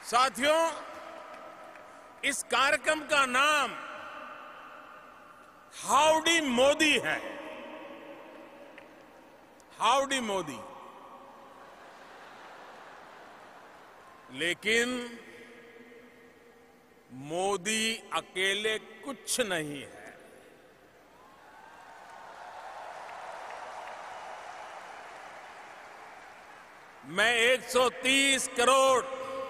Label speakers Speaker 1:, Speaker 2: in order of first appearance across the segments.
Speaker 1: साथियों, इस कार्यक्रम का नाम हाउडी मोदी है। हाउडी मोदी। लेकिन मोदी अकेले कुछ नहीं है। मैं 130 करोड़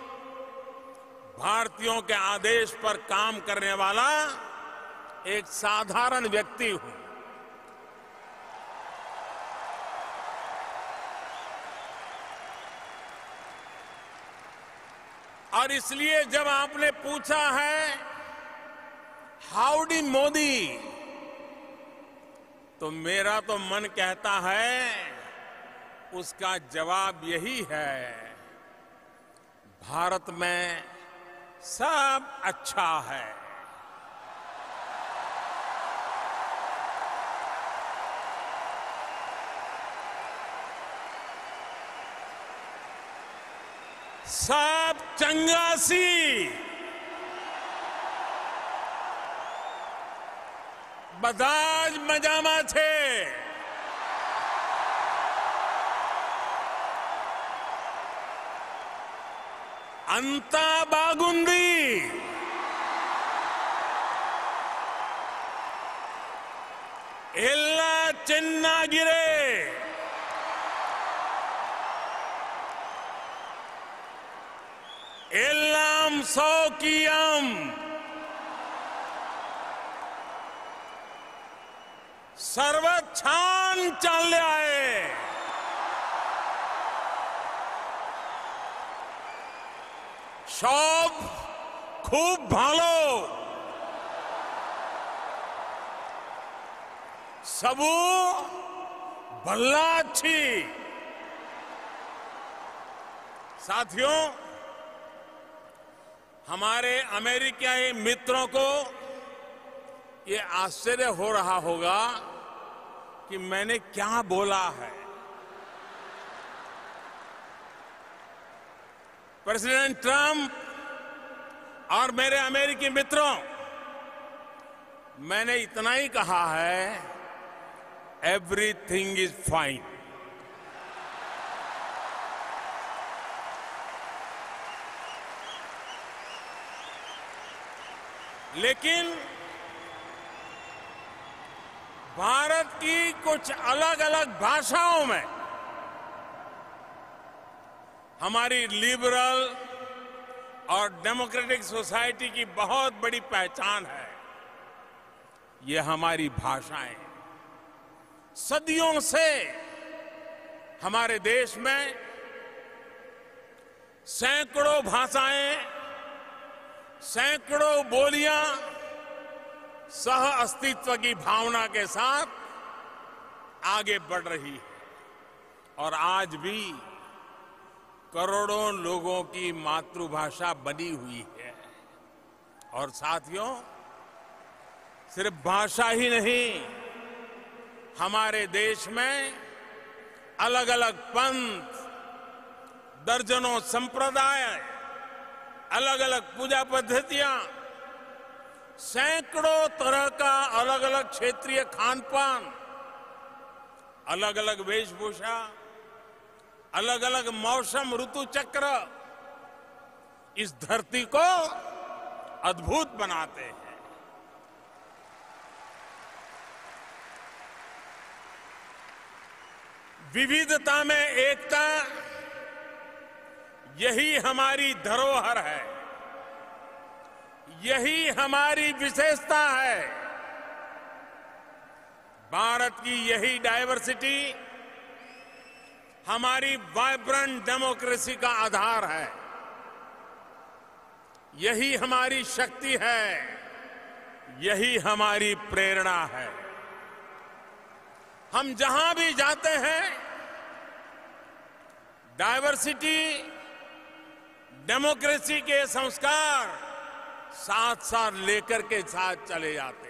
Speaker 1: भारतीयों के आदेश पर काम करने वाला एक साधारण व्यक्ति हूं। और इसलिए जब आपने पूछा है हाउडी मोदी, तो मेरा तो मन कहता है उसका जवाब यही है, भारत में सब अच्छा है। सब चंगासी, बधाज मजामा छे। अंता बागुंदी, एल्ला चेन्नागिरे, एल्लाम सौकियम, सर्वच्छान चाल्याए। সব খুব ভালো, सबू भल्ला अच्छी। साथियों, हमारे अमेरिकी मित्रों को ये आश्चर्य हो रहा होगा कि मैंने क्या बोला है। प्रेसिडेंट ट्रंप और मेरे अमेरिकी मित्रों, मैंने इतना ही कहा है, एवरीथिंग इज फाइन। लेकिन भारत की कुछ अलग अलग भाषाओं में हमारी लिबरल और डेमोक्रेटिक सोसाइटी की बहुत बड़ी पहचान है। ये हमारी भाषाएं सदियों से हमारे देश में सैकड़ों भाषाएं, सैकड़ों बोलियां सह अस्तित्व की भावना के साथ आगे बढ़ रही है। और आज भी करोड़ों लोगों की मातृभाषा बनी हुई है। और साथियों, सिर्फ भाषा ही नहीं, हमारे देश में अलग अलग पंथ, दर्जनों संप्रदाय, अलग अलग पूजा पद्धतियां, सैकड़ों तरह का अलग अलग क्षेत्रीय खान पान, अलग अलग वेशभूषा, अलग अलग मौसम ऋतु चक्र इस धरती को अद्भुत बनाते हैं। विविधता में एकता, यही हमारी धरोहर है, यही हमारी विशेषता है। भारत की यही डायवर्सिटी हमारी वाइब्रेंट डेमोक्रेसी का आधार है, यही हमारी शक्ति है, यही हमारी प्रेरणा है। हम जहां भी जाते हैं, डायवर्सिटी, डेमोक्रेसी के संस्कार साथ साथ लेकर के साथ चले जाते हैं।